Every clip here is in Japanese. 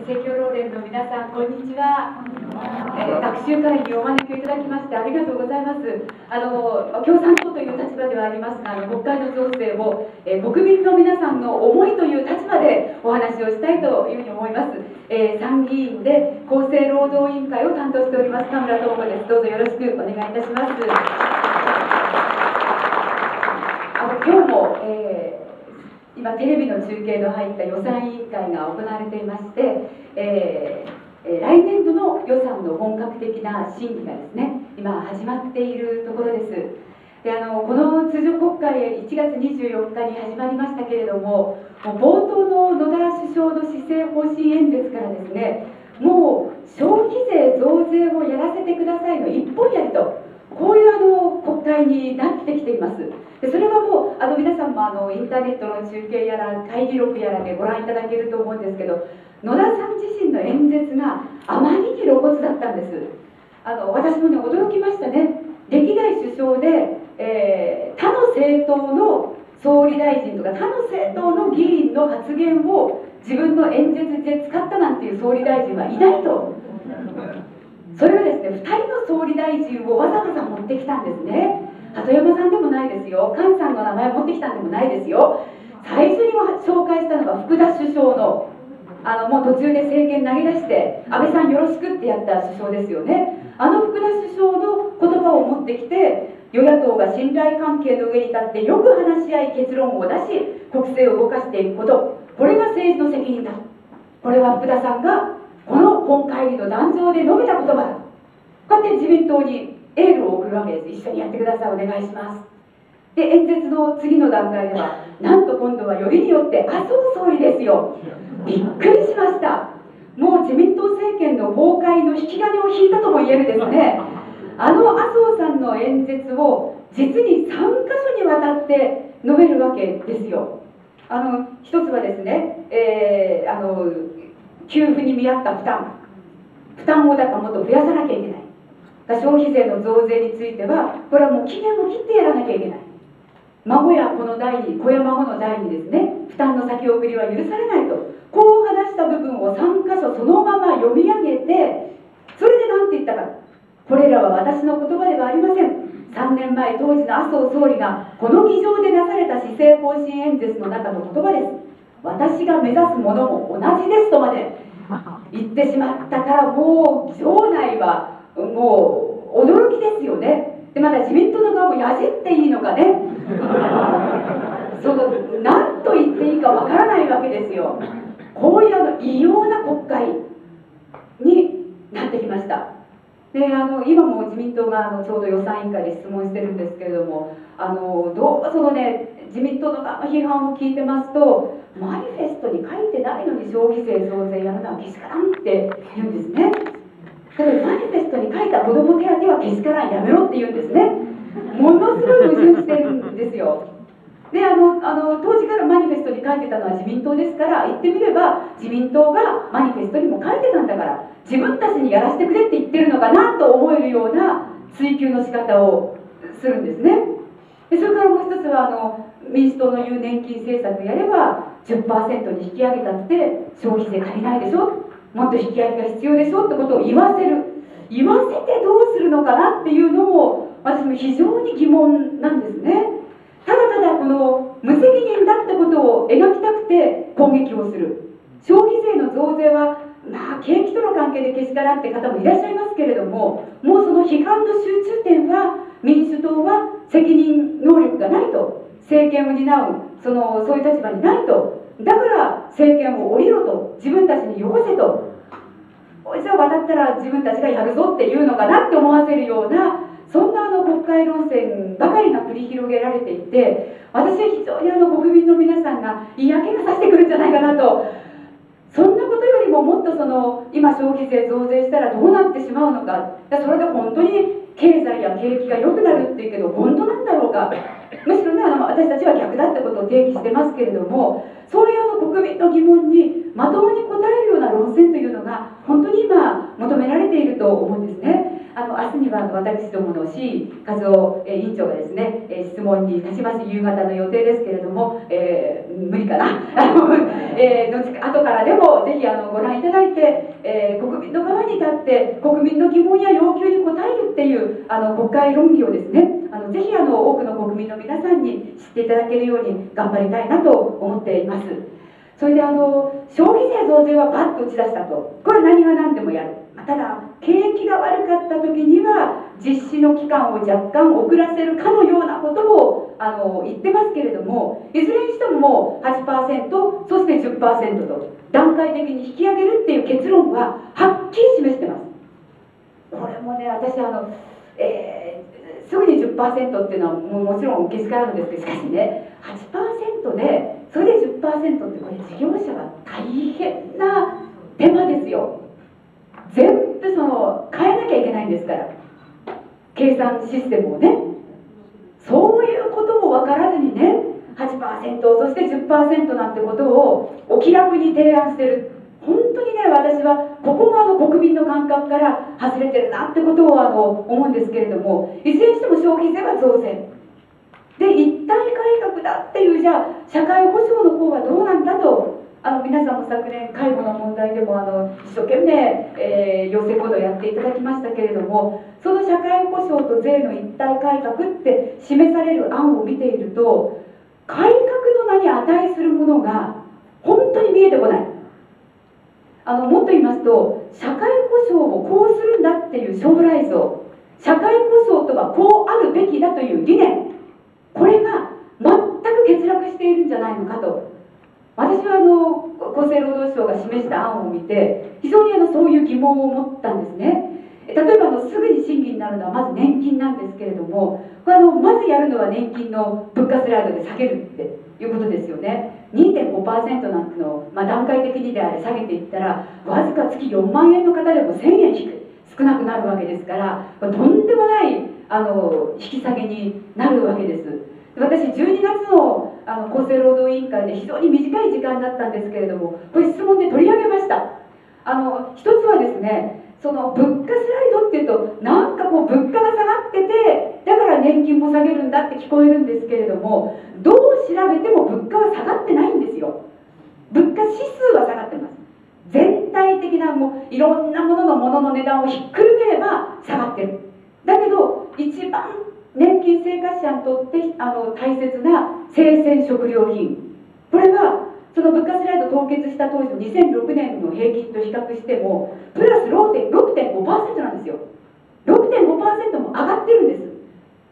聖教老連の皆さん、こんにちは。学習会にお招きいただきましてありがとうございます。共産党という立場ではありますが、国会の情勢を、国民の皆さんの思いという立場でお話をしたいというふうに思います。参議院で厚生労働委員会を担当しております田村智子です。どうぞよろしくお願いいたします。今日も、今テレビの中継の入った予算委員会が行われていまして、来年度の予算の本格的な審議がですね、今始まっているところです。でこの通常国会1月24日に始まりましたけれども、冒頭の野田首相の施政方針演説からですね、もう消費税増税をやらせてくださいの一本やりと、こういう国会になってきています。でそれはもう皆さんもインターネットの中継やら会議録やらでご覧いただけると思うんですけど、野田さん自身の演説があまりに露骨だったんです。私もね驚きましたね。歴代首相で、他の政党の総理大臣とか他の政党の議員の発言を自分の演説で使ったなんていう総理大臣はいないと。それはですね、2人の総理大臣をわざわざ持ってきたんですね。鳩山さんでもないですよ、菅さんの名前を持ってきたんでもないですよ。最初に紹介したのが福田首相のもう途中で政権投げ出して安倍さんよろしくってやった首相ですよね。福田首相の言葉を持ってきて、与野党が信頼関係の上に立ってよく話し合い結論を出し国政を動かしていくこと、これが政治の責任だ。これは福田さんがこの本会議の壇上で述べた言葉だと、こうやって自民党にエールを送るわけです。一緒にやってください、お願いします。で演説の次の段階では、なんと今度はよりによって麻生総理ですよ。びっくりしました。もう自民党政権の崩壊の引き金を引いたとも言えるですね、麻生さんの演説を実に3カ所にわたって述べるわけですよ。一つはですね、給付に見合った負担をだからもっと増やさなきゃいけない。消費税の増税についてはこれはもう期限を切ってやらなきゃいけない。孫や子の代に、子や孫の代にですね、負担の先送りは許されないと、こう話した部分を3箇所そのまま読み上げて、それで何て言ったか、これらは私の言葉ではありません。3年前当時の麻生総理がこの議場でなされた施政方針演説の中の言葉です。私が目指すものも同じですとまで言ってしまったから、もう場内はもう驚きですよね。でまだ自民党の側もやじっていいのかね何と言っていいかわからないわけですよ。こういう異様な国会になってきました。で今も自民党がちょうど予算委員会で質問してるんですけれども、どうそのね自民党の側の批判を聞いてますと、マニフェストに書いてないのに消費税増税やるのはけしからんって言うんですね。だからマニフェストに書いた子ども手当はけしからんやめろって言うんですね。ものすごい矛盾してるんですよ。で当時からマニフェストに書いてたのは自民党ですから、言ってみれば自民党がマニフェストにも書いてたんだから、自分たちにやらせてくれって言ってるのかなと思えるような追及の仕方をするんですね。でそれからもう一つは民主党の言う年金政策やれば 10% に引き上げたって消費税足りないでしょ、もっと引き上げが必要でしょってことを言わせてどうするのかなっていうのも私も非常に疑問なんですね。ただただこの無責任だってことを描きたくて攻撃をする。消費税の増税は景気との関係でけしからんって方もいらっしゃいますけれども、もうその批判の集中点は民主党は責任能力がないと、政権を担うそういう立場にないと、だから政権を降りろと、自分たちによこせと、じゃあ渡ったら自分たちがやるぞっていうのかなって思わせるような、そんな国会論戦ばかりが繰り広げられていて、私は非常に国民の皆さんが嫌気がさしてくるんじゃないかなと。そんなことよりももっと今消費税増税したらどうなってしまうのか、それで本当に経済や景気が良くなるっていうけど本当なんだろうか、むしろね私たちは逆だってことを提起してますけれども、そういう国民の疑問にまともに答えるような論戦というのが本当に今求められていると思うんですね。明明日には私どもの C 和夫委員長がですね、質問に立ちます。夕方の予定ですけれども、無理かな後からでもぜひご覧いただいて、国民の側に立って国民の疑問や要求に応えるっていう国会論議をですね、ぜひ多くの国民の皆さんに知っていただけるように頑張りたいなと思っています。それで消費税増税はバッと打ち出したと、これは何が何でもやる。ただ景気が悪かった時には実施の期間を若干遅らせるかのようなことを言ってますけれども、いずれにしてももう 8%、 そして 10% と段階的に引き上げるっていう結論ははっきり示してます。これもね、私すぐに 10% っていうのはもちろんけしからんですけど、しかしね 8% でそれで 10% ってこれ事業者は大変な手間ですよ。全部変えなきゃいけないんですから、計算システムをね。そういうことも分からずにね 8% そして 10% なんてことをお気楽に提案してる。本当にね、私はここが国民の感覚から外れてるなってことを思うんですけれども、いずれにしても消費税は増税で一体改革だっていう、じゃあ社会保障の方はどうなんだと。皆さんも昨年介護の問題でも一生懸命、要請行動をやっていただきましたけれども、その社会保障と税の一体改革って示される案を見ていると、改革の名に値するものが本当に見えてこない。もっと言いますと、社会保障をこうするんだっていう将来像、社会保障とはこうあるべきだという理念、これが全く欠落しているんじゃないのかと。私は厚生労働省が示した案を見て非常にそういう疑問を持ったんですね。例えばすぐに審議になるのはまず年金なんですけれども、これまずやるのは年金の物価スライドで下げるっていうことですよね。 2.5% なんてのを、段階的にであれ下げていったら、わずか月4万円の方でも1000円少なくなるわけですから、とんでもない引き下げになるわけです。私12月の厚生労働委員会で非常に短い時間だったんですけれども、これ質問で取り上げました。一つはですね、その物価スライドっていうとなんか物価が下がってて、だから年金も下げるんだって聞こえるんですけれども、どう調べても物価は下がってないんですよ。物価指数は下がってます。全体的ないろんなものの値段をひっくるめれば下がってる。だけど一番年金生活者にとって大切な生鮮食料品、これはその物価スライド凍結した当時の2006年の平均と比較してもプラス 6.5% なんですよ。 6.5% も上がってるんです。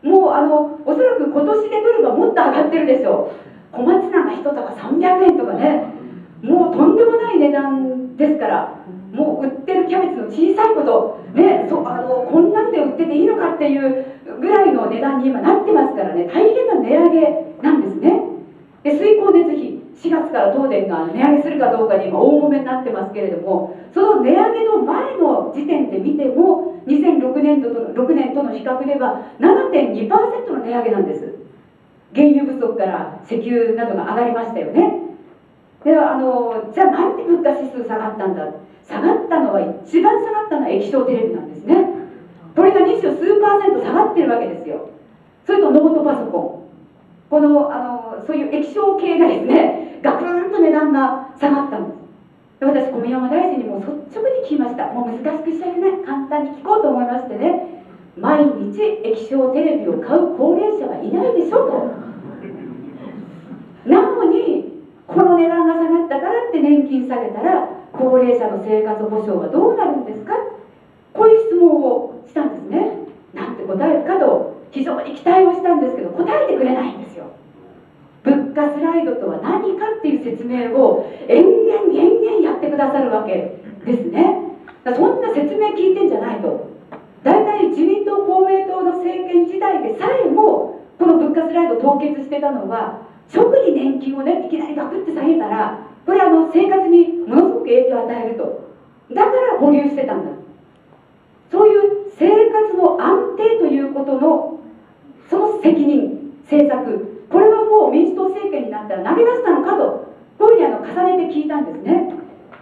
もうおそらく今年で取ればもっと上がってるでしょう。小松菜が1束300円とかね、もうとんでもない値段ですから、もう売ってるキャベツの小さいことね、こんなんで売ってていいのかっていうぐらいの値段に今なってますからね、大変な値上げなんですね。で水光熱費、4月から東電が値上げするかどうかに今大揉めになってますけれども、その値上げの前の時点で見ても2006年との比較では 7.2% の値上げなんです。原油不足から石油などが上がりましたよね。でじゃあなんで物価指数下がったんだ。下がったのは、一番下がったのは液晶テレビなんですね。これが20数%下がってるわけですよ。それとノートパソコン、そういう液晶系がですね、ガクンと値段が下がったんです。で私小宮山大臣にも率直に聞きました。もう難しくしちゃいけない、簡単に聞こうと思いましてね、毎日液晶テレビを買う高齢者はいないでしょと。なのにこの値段が下がったからって年金下げたら高齢者の生活保障はどうなるんですか、こういう質問をしたんですね。なんて答えるかと非常に期待をしたんですけど、答えてくれないんですよ。物価スライドとは何かっていう説明を延々やってくださるわけですね。そんな説明聞いてんじゃないと。大体自民党公明党の政権時代でさえもこの物価スライド凍結してたのは、直に年金をねいきなりガクって下げたらこれ生活にものすごく影響を与えると。だから保留してたんだ。そういう生活の安定ということのその責任、政策、これはもう民主党政権になったら投げ出したのかと、こういうふうに重ねて聞いたんですね。そしたら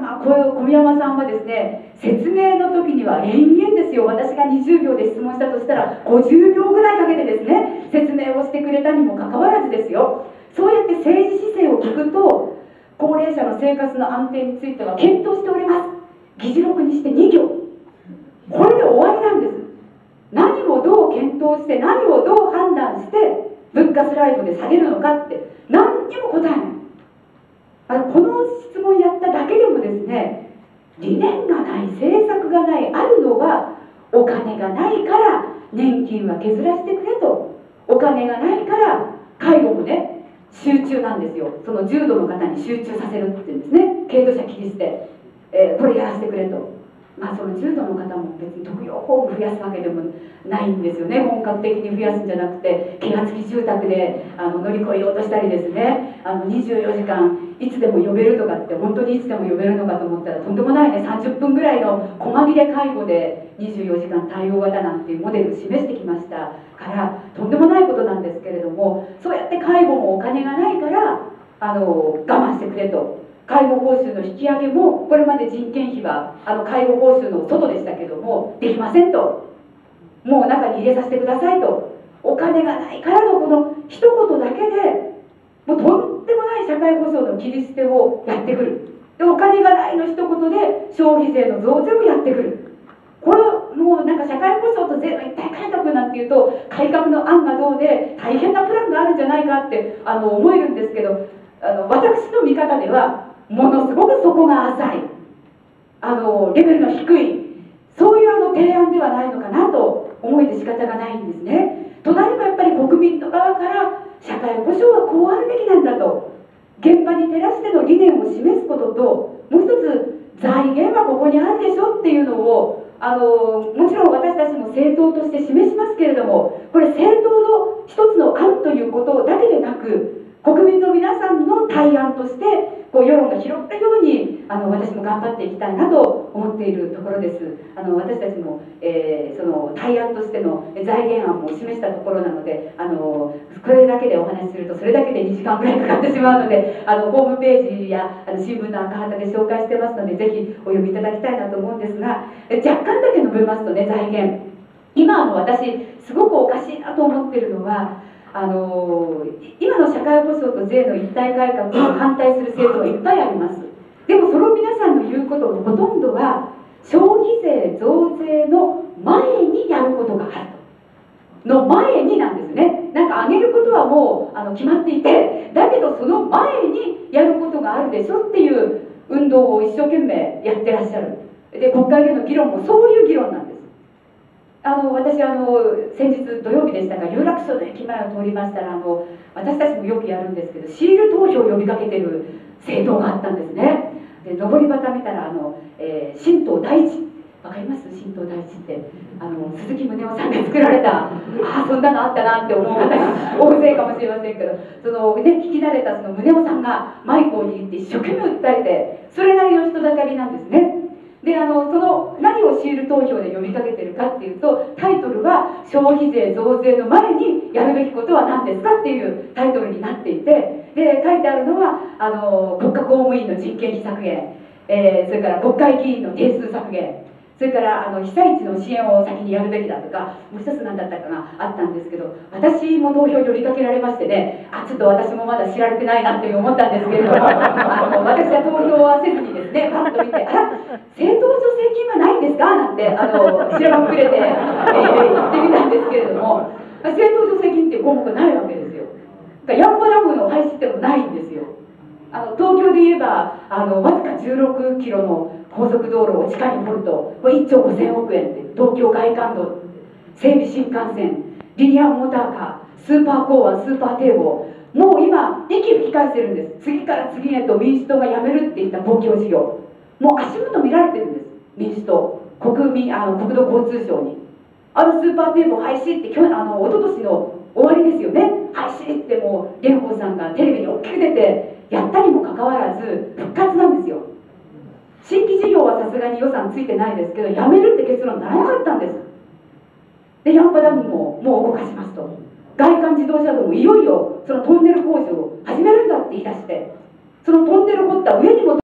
小宮山さんはですね、説明の時には延々ですよ。私が20秒で質問したとしたら50秒ぐらいかけてですね、説明をしてくれたにもかかわらずですよ、そうやって政治姿勢を聞くと、高齢者の生活の安定については検討しております、議事録にして2行、これで終わりなんです。何をどう検討して、何をどう判断して物価スライドで下げるのかって何にも答えない。この質問やっただけでもですね、理念がない、政策がない、あるのはお金がないから年金は削らせてくれと、お金がないから介護もね集中なんですよ。その重度の方に集中させるっていうんですね、軽度者切り捨て、これやらせてくれと。その重度の方も別に特養ホーム増やすわけでもないんですよね。本格的に増やすんじゃなくて、ケア付き住宅で乗り越えようとしたりですね、24時間いつでも呼べるとかって、本当にいつでも呼べるのかと思ったらとんでもないね、30分ぐらいの細切れ介護で24時間対応型なんていうモデルを示してきましたから、とんでもないことなんですけれども、そうやって介護もお金がないから我慢してくれと。介護報酬の引き上げも、これまで人件費は介護報酬の外でしたけどもできませんと、もう中に入れさせてくださいと。お金がないからのこの一言だけでもうとんでもない社会保障の切り捨てをやってくる。で、お金がないの一言で消費税の増税をやってくる。これもうなんか社会保障と税の一体改革なんていうと、改革の案がどうで大変なプランがあるんじゃないかって思えるんですけど、私の見方ではものすごく底が浅い、レベルの低い、そういう提案ではないのかなと思えて仕方がないんですね。となればやっぱり国民の側から社会保障はこうあるべきなんだと、現場に照らしての理念を示すことと、もう一つ財源はここにあるでしょっていうのをもちろん私たちも政党として示しますけれども、これ政党の一つの案ということだけでなく、国民の皆さんの対案として世論が広ったように私も頑張っていきたいなと思っているところです。私たちも、その対案としての財源案も示したところなので、これだけでお話しするとそれだけで2時間ぐらいかかってしまうので、ホームページや新聞の赤旗で紹介してますので、ぜひお読みいただきたいなと思うんですが、若干だけ述べますとね、財源、今私すごくおかしいなと思っているのは、今の社会保障と税の一体改革を反対する政党はいっぱいあります。でもその皆さんの言うことのほとんどは消費税増税の前にやることがあると、の前になんですね。なんか上げることはもう決まっていて、だけどその前にやることがあるでしょっていう運動を一生懸命やってらっしゃる。で、国会での議論もそういう議論なんです。私先日土曜日でしたが、有楽町の駅前を通りましたら、私たちもよくやるんですけど、シール投票を呼びかけてる政党があったんですね。で、上り旗見たら新党大地、わかります？新党大地って鈴木宗男さんが作られた、そんなのあったなって思う方が大勢かもしれませんけど、聞き慣れたその宗男さんがマイクを握って一生懸命訴えて、それなりの人だかりなんですね。で、その何をシール投票で呼びかけてるかっていうと、タイトルは消費税増税の前にやるべきことは何ですかっていうタイトルになっていて、で書いてあるのは国家公務員の人件費削減、それから国会議員の定数削減、それから被災地の支援を先にやるべきだとか、もう一つ何だったかがあったんですけど、私も投票呼びかけられましてね、ちょっと私もまだ知られてないなって思ったんですけれども、私は投票はせずにですね、パッと見て、政党助成金はないんですかなんて知らばっくれて、言ってみたんですけれども、政党助成金っていう項目ないわけですよ。ヤンバダムの廃止ってもないんですよ。東京で言えばわずか16キロの高速道路を地下に掘ると1兆5000億円って、東京外環道、整備新幹線、リニアモーターカー、スーパー港湾、スーパー堤防、もう今息吹き返してるんです。次から次へと民主党がやめるっていった公共事業、もう足元見られてるんです。民主党、国土交通省にスーパー堤防廃止って一昨年の終わりですよね。廃止ってもう蓮舫さんがテレビに大きく出てやったにもかかわらず復活なんですよ。新規事業はさすがに予算ついてないですけど、やめるって結論にならなかったんです。で、ヤンパダムももう動かしますと、外環自動車道もいよいよそのトンネル工事を始めるんだって言い出して、そのトンネル掘った上にも